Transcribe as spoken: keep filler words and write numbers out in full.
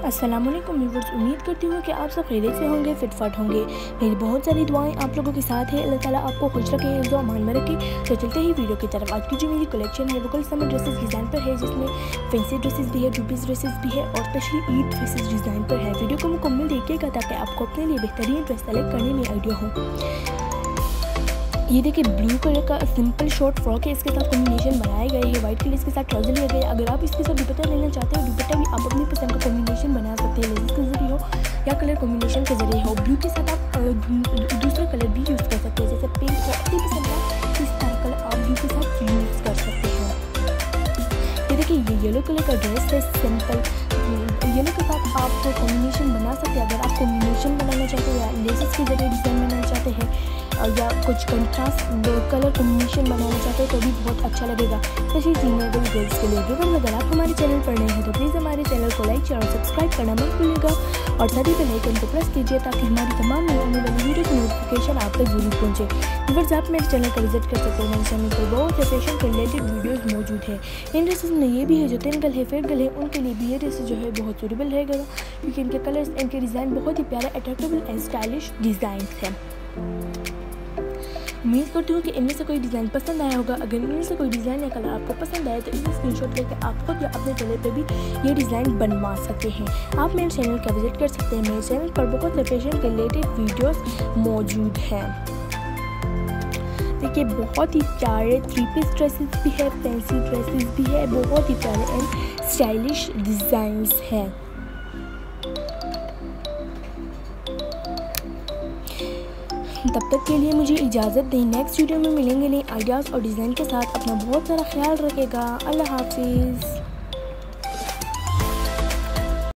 अस्सलाम वालेकुम व्यूअर्स, उम्मीद करती हूँ कि आप सब खैरियत से होंगे, फिटफाट होंगे। मेरी बहुत सारी दुआएं आप लोगों के साथ है। अल्लाह ताला आपको खुश रखे, हिफ्ज़ व अमान में रखे। तो चलते ही वीडियो की तरफ। आज की जो मेरी कलेक्शन है वो कल समर ड्रेसेस डिज़ाइन पर है, जिसमें फैंसी ड्रेसेस भी है, टू पीस ड्रेसेस भी है और स्पेशली ईद ड्रेसेस डिज़ाइन पर है। वीडियो को मुकम्मल देखिएगा ताकि आपको अपने लिए बेहतरीन ड्रेस सेलेक्ट करने में आइडिया हो। ये देखिए ब्लू कलर का सिंपल शॉर्ट फ्रॉक है, इसके साथ कॉम्बिनेशन बनाए गए हैं। वाइट कलर इसके साथ ट्राउजर लिया गया है। अगर आप इसके साथ दुपट्टा लेना चाहते हो, दुपट्टा भी आप अपनी पसंद का कॉम्बिनेशन बना सकते हैं, लेस के जरिए हो या कलर कॉम्बिनेशन के जरिए हो। ब्लू के साथ आप दूसरा कलर भी यूज़ कर सकते हैं, जैसे पिंक हो, अपनी पसंद का इस तरह कलर आप ब्लू के साथ यूज़ कर सकते हो। ये देखिए ये येलो कलर का ड्रेस है, सिंपल येलो के साथ आप तो कॉम्बिनेशन बना सकते हैं। अगर आप कॉम्बिनेशन बनाना चाहते हैं या लेसेस के जरिए डिज़ाइन बनाना चाहते हैं या कुछ कंट्रास्ट कलर कॉम्बिनेशन बनाना चाहते हैं तो भी बहुत अच्छा लगेगा, स्पेशली फीमेल गर्ल्स के लिए। बस अगर आप हमारे चैनल पर नए हैं तो प्लीज़ हमारे चैनल को लाइक शेयर और सब्सक्राइब करना मत भूलिएगा और सभी बेल आइकन को प्रेस कीजिए ताकि हमारी तमाम नई आने वाली वीडियो की नोटिफिकेशन आप तक जरूर पहुँचे। व्यूअर्स, आप मेरे चैनल का विजिट कर सकते हैं। मेरे चैनल पर बहुत से फैशन के रिलेटेड वीडियोज़ मौजूद है। इन ड्रेसेस में ये भी है जो तिन गल है, फेयर गल है, उनके लिए भी ये ड्रेसेस जो है बहुत सूटेबल रहेगा, क्योंकि इनके कलर्स, इनके डिज़ाइन बहुत ही प्यारा, अट्रैक्टिव एंड स्टाइलिश डिज़ाइन है। उम्मीद करती हूँ कि इनमें से कोई डिज़ाइन पसंद आया होगा। अगर इनमें से कोई डिज़ाइन या कलर आपको पसंद आए तो इसे स्क्रीनशॉट लेकर आप खुद या अपने चैनल पे भी ये डिज़ाइन बनवा सकते हैं। आप मेरे चैनल का विजिट कर सकते हैं। मेरे चैनल पर बहुत से फैशन के रिलेटेड वीडियोस मौजूद हैं। देखिए बहुत ही प्यारे थ्री पीस ड्रेसेस भी है, फैंसी ड्रेसेस भी है, बहुत ही प्यारे एंड स्टाइलिश डिज़ाइंस हैं। तब तक के लिए मुझे इजाज़त दें। नेक्स्ट वीडियो में मिलेंगे नए आइडियाज़ और डिज़ाइन के साथ। अपना बहुत सारा ख्याल रखेगा। अल्लाह हाफिज़।